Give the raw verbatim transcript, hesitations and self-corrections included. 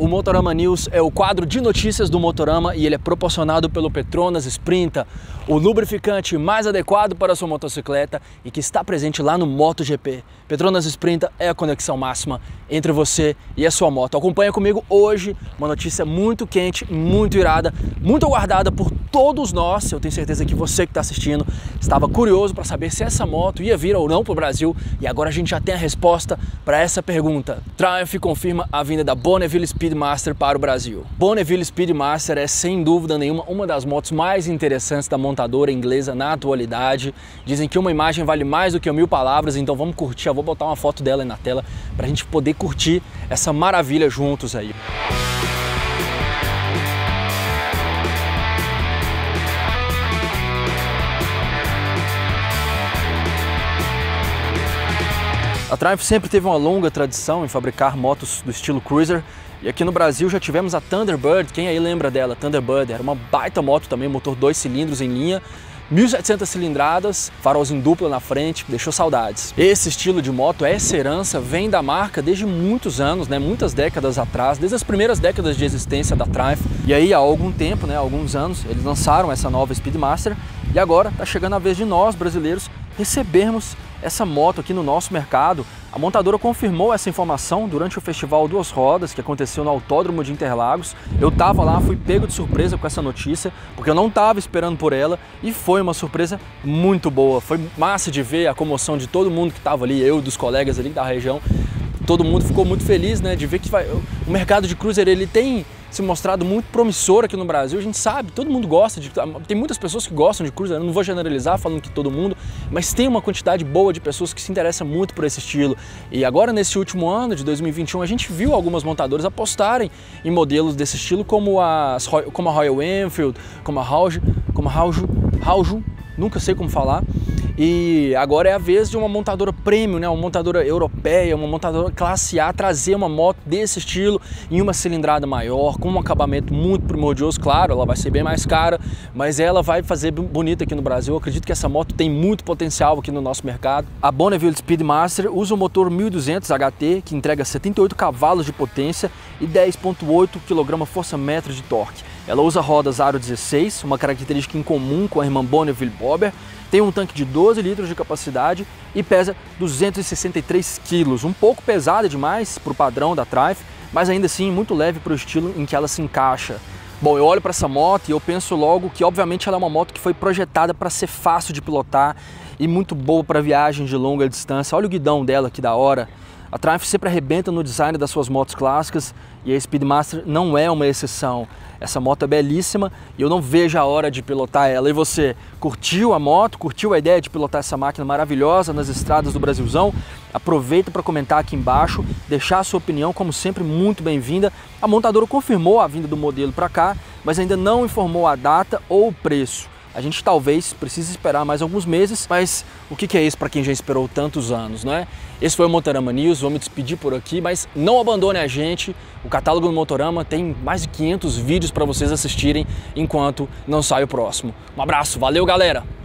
O Motorama News é o quadro de notícias do Motorama e ele é proporcionado pelo Petronas Sprinta, o lubrificante mais adequado para a sua motocicleta e que está presente lá no MotoGP. Petronas Sprinta é a conexão máxima entre você e a sua moto. Acompanha comigo hoje uma notícia muito quente, muito irada, muito aguardada por todos nós. Eu tenho certeza que você que está assistindo estava curioso para saber se essa moto ia vir ou não para o Brasil e agora a gente já tem a resposta para essa pergunta. Triumph confirma a vinda da Bonneville Speedmaster para o Brasil. Bonneville Speedmaster é sem dúvida nenhuma uma das motos mais interessantes da montadora inglesa na atualidade. Dizem que uma imagem vale mais do que mil palavras, então vamos curtir. Eu vou botar uma foto dela aí na tela para a gente poder curtir essa maravilha juntos aí. A Triumph sempre teve uma longa tradição em fabricar motos do estilo cruiser e aqui no Brasil já tivemos a Thunderbird. Quem aí lembra dela? Thunderbird era uma baita moto também, motor dois cilindros em linha, mil e setecentas cilindradas, farolzinho duplo na frente, deixou saudades. Esse estilo de moto, essa herança, vem da marca desde muitos anos, né, muitas décadas atrás, desde as primeiras décadas de existência da Triumph. E aí há algum tempo, né, alguns anos, eles lançaram essa nova Speedmaster e agora está chegando a vez de nós, brasileiros, recebermos essa moto aqui no nosso mercado. A montadora confirmou essa informação durante o Festival Duas Rodas, que aconteceu no Autódromo de Interlagos. Eu estava lá, fui pego de surpresa com essa notícia, porque eu não estava esperando por ela e foi uma surpresa muito boa. Foi massa de ver a comoção de todo mundo que estava ali, eu, dos colegas ali da região. Todo mundo ficou muito feliz, né, de ver que vai... o mercado de cruiser ele tem se mostrado muito promissor aqui no Brasil. A gente sabe, todo mundo gosta de... Tem muitas pessoas que gostam de cruiser, eu não vou generalizar falando que todo mundo, mas tem uma quantidade boa de pessoas que se interessam muito por esse estilo. E agora, nesse último ano de dois mil e vinte e um, a gente viu algumas montadoras apostarem em modelos desse estilo, como, as, como a Royal Enfield, como a Hauju, como a Hauju, Hauju, nunca sei como falar. E agora é a vez de uma montadora premium, né? Uma montadora europeia, uma montadora classe A, trazer uma moto desse estilo em uma cilindrada maior, com um acabamento muito primordioso. Claro, ela vai ser bem mais cara, mas ela vai fazer bonita aqui no Brasil. Eu acredito que essa moto tem muito potencial aqui no nosso mercado. A Bonneville Speedmaster usa o motor mil e duzentos H T, que entrega setenta e oito cavalos de potência e dez vírgula oito quilograma-força-metro de torque. Ela usa rodas aro dezesseis, uma característica em comum com a irmã Bonneville Bobber. Tem um tanque de doze litros de capacidade e pesa duzentos e sessenta e três quilos, um pouco pesada demais para o padrão da Triumph, mas ainda assim muito leve para o estilo em que ela se encaixa. Bom, eu olho para essa moto e eu penso logo que obviamente ela é uma moto que foi projetada para ser fácil de pilotar e muito boa para viagens de longa distância. Olha o guidão dela, que da hora. A Triumph sempre arrebenta no design das suas motos clássicas e a Speedmaster não é uma exceção. Essa moto é belíssima e eu não vejo a hora de pilotar ela. E você, curtiu a moto? Curtiu a ideia de pilotar essa máquina maravilhosa nas estradas do Brasilzão? Aproveita para comentar aqui embaixo, deixar a sua opinião, como sempre, muito bem-vinda. A montadora confirmou a vinda do modelo para cá, mas ainda não informou a data ou o preço. A gente talvez precise esperar mais alguns meses, mas o que é isso para quem já esperou tantos anos, não é? Esse foi o Motorama News, vou me despedir por aqui, mas não abandone a gente. O catálogo do Motorama tem mais de quinhentos vídeos para vocês assistirem enquanto não sai o próximo. Um abraço, valeu galera!